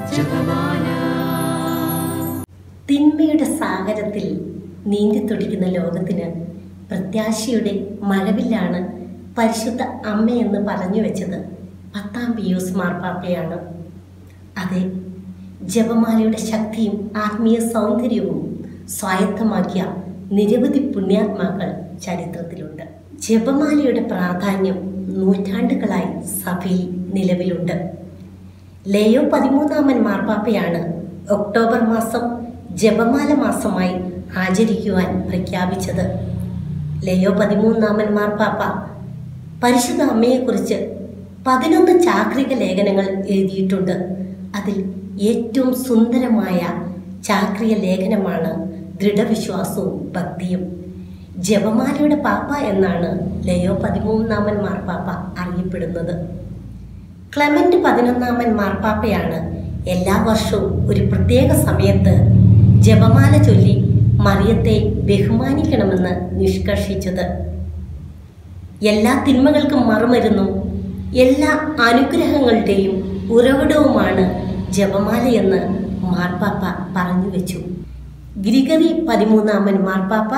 തിന്മയുടെ സാഗരത്തിൽ നീന്തി തുടിക്കുന്ന ലോകത്തിന് പ്രത്യാശയുടെ മഴവില്ലാണ് പരിശുദ്ധ അമ്മയെന്ന് പറഞ്ഞു വെച്ചത് 10-ാം പിയൂസ് മാർപ്പാപ്പയാണ്. അതെ, ജപമാലയുടെ ശക്തിയും ആത്മീയ സൗന്ദര്യവും സ്വായത്തമാക്കിയ നിരവധി പുണ്യാത്മാക്കൾ ചരിത്രത്തിലുണ്ട്. ജപമാലയുടെ പ്രാധാന്യം നൂറ്റാണ്ടുകളായി സഭയിൽ നിലവിലുണ്ട്. ലേയോ 13-ാമൻ മാർപ്പാപ്പയാണ് ഒക്ടോബർ മാസം ജപമാല മാസമായി ആചരിക്കുവാൻ പ്രഖ്യാപിച്ചത്. ലേയോ 13-ാമൻ മാർപ്പാപ്പ പരിശുദ്ധ അമ്മയെക്കുറിച്ച് 11 ചാക്രിക ലേഖനങ്ങൾ എഴുതിയിട്ടുണ്ട്. അതിൽ ഏറ്റവും സുന്ദരമായ ചാക്രിക ലേഖനമാണ് ദൃഢവിശ്വാസവും ഭക്തിയും. ജപമാലയുടെ പാപ്പ എന്നാണ് ലേയോ 13-ാമൻ മാർപ്പാപ്പ അറിയപ്പെടുന്നത്. ക്ലെമന്റ് 11-ാമൻ മാർപ്പാപ്പയാണ് എല്ലാ വർഷവും ഒരു പ്രത്യേക സമയത്ത് ജപമാല ചൊല്ലി മറിയത്തെ ബഹുമാനിക്കണമെന്ന് നിഷ്കർഷിച്ചത്. എല്ലാ തിന്മകൾക്കും മറുമരുന്നും എല്ലാ അനുഗ്രഹങ്ങളുടെയും ഉറവിടവുമാണ് ജപമാലയെന്ന് മാർപ്പാപ്പ പറഞ്ഞു വെച്ചു. ഗ്രിഗറി 13-ാമൻ മാർപ്പാപ്പ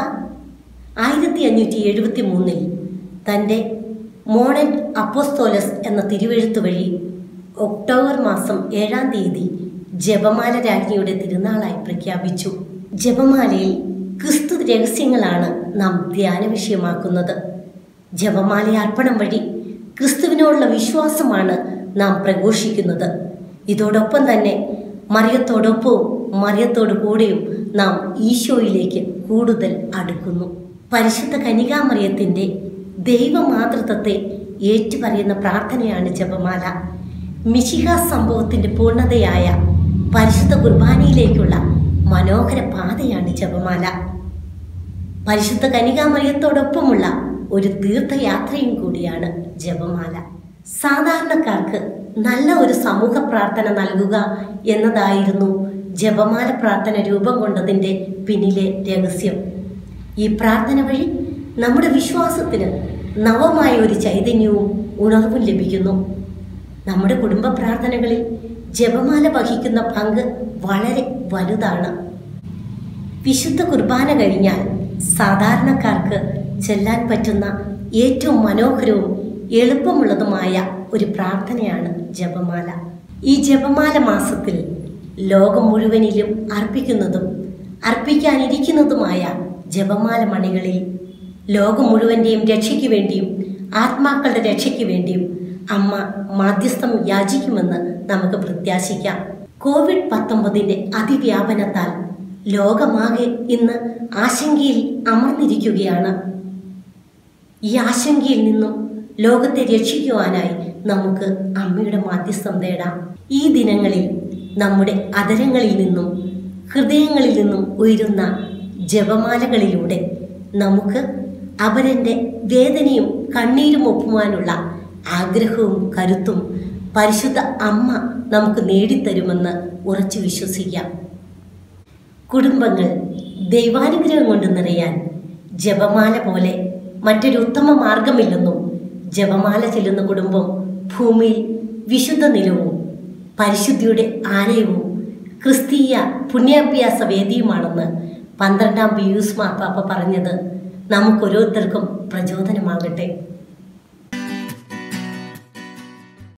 1573 തൻ്റെ മോണറ്റ് അപ്പോസ്തോലസ് എന്ന തിരുവെഴുത്ത് വഴി ഒക്ടോബർ മാസം 7-ാം തീയതി ജപമാല രാജ്ഞിയുടെ തിരുനാളായി പ്രഖ്യാപിച്ചു. ജപമാലയിൽ ക്രിസ്തു രഹസ്യങ്ങളാണ് നാം ധ്യാന വിഷയമാക്കുന്നത്. ജപമാല അർപ്പണം വഴി ക്രിസ്തുവിനോടുള്ള വിശ്വാസമാണ് നാം പ്രഘോഷിക്കുന്നത്. ഇതോടൊപ്പം തന്നെ മറിയത്തോടൊപ്പവും മറിയത്തോടു കൂടെയും നാം ഈശോയിലേക്ക് കൂടുതൽ അടുക്കുന്നു. പരിശുദ്ധ കന്യകാമറിയത്തിൻ്റെ ദൈവമാതൃത്വത്തെ ഏറ്റുപറയുന്ന പ്രാർത്ഥനയാണ് ജപമാല. മിശിഹ സംഭവത്തിൻ്റെ പൂർണ്ണതയായ പരിശുദ്ധ കുർബാനയിലേക്കുള്ള മനോഹര പാതയാണ് ജപമാല. പരിശുദ്ധ കന്യകാമറിയത്തോടൊപ്പമുള്ള ഒരു തീർത്ഥയാത്രയും കൂടിയാണ് ജപമാല. സാധാരണക്കാർക്ക് നല്ല ഒരു സമൂഹ പ്രാർത്ഥന നൽകുക എന്നതായിരുന്നു ജപമാല പ്രാർത്ഥന രൂപം കൊണ്ടതിൻ്റെ പിന്നിലെ രഹസ്യം. ഈ പ്രാർത്ഥന വഴി നമ്മുടെ വിശ്വാസത്തിന് നവമായ ഒരു ചൈതന്യവും ഉണർവും ലഭിക്കുന്നു. നമ്മുടെ കുടുംബ പ്രാർത്ഥനകളിൽ ജപമാല വഹിക്കുന്ന പങ്ക് വളരെ വലുതാണ്. വിശുദ്ധ കുർബാന കഴിഞ്ഞാൽ സാധാരണക്കാർക്ക് ചെല്ലാൻ പറ്റുന്ന ഏറ്റവും മനോഹരവും എളുപ്പമുള്ളതുമായ ഒരു പ്രാർത്ഥനയാണ് ജപമാല. ഈ ജപമാല മാസത്തിൽ ലോകം മുഴുവനിലും അർപ്പിക്കുന്നതും അർപ്പിക്കാനിരിക്കുന്നതുമായ ജപമാല മണികളിൽ ലോകം മുഴുവൻ്റെയും രക്ഷയ്ക്ക് വേണ്ടിയും ആത്മാക്കളുടെ രക്ഷയ്ക്ക് വേണ്ടിയും അമ്മ മാധ്യസ്ഥം യാചിക്കുമെന്ന് നമുക്ക് പ്രത്യാശിക്കാം. COVID-19 അതിവ്യാപനത്താൽ ലോകമാകെ ഇന്ന് ആശങ്കയിൽ അമർന്നിരിക്കുകയാണ്. ഈ ആശങ്കയിൽ നിന്നും ലോകത്തെ രക്ഷിക്കുവാനായി നമുക്ക് അമ്മയുടെ മാധ്യസ്ഥം തേടാം. ഈ ദിനങ്ങളിൽ നമ്മുടെ അധരങ്ങളിൽ നിന്നും ഹൃദയങ്ങളിൽ നിന്നും ഉയരുന്ന ജപമാലകളിലൂടെ നമുക്ക് അവരൻ്റെ വേദനയും കണ്ണീരും ഒപ്പുവാനുള്ള ആഗ്രഹവും കരുത്തും പരിശുദ്ധ അമ്മ നമുക്ക് നേടിത്തരുമെന്ന് ഉറച്ചു വിശ്വസിക്കാം. കുടുംബങ്ങൾ ദൈവാനുഗ്രഹം കൊണ്ട് നിറയാൻ ജപമാല പോലെ മറ്റൊരു ഉത്തമ മാർഗമില്ലെന്നും ജപമാല ചെല്ലുന്ന കുടുംബം ഭൂമിയിൽ വിശുദ്ധ നിലവും പരിശുദ്ധിയുടെ ആലയവും ക്രിസ്തീയ പുണ്യാഭ്യാസ വേദിയുമാണെന്ന് 12-ാം പിയൂസ് മാർപ്പാപ്പ പറഞ്ഞത് നമുക്കോരോരുത്തർക്കും പ്രചോദനമാകട്ടെ.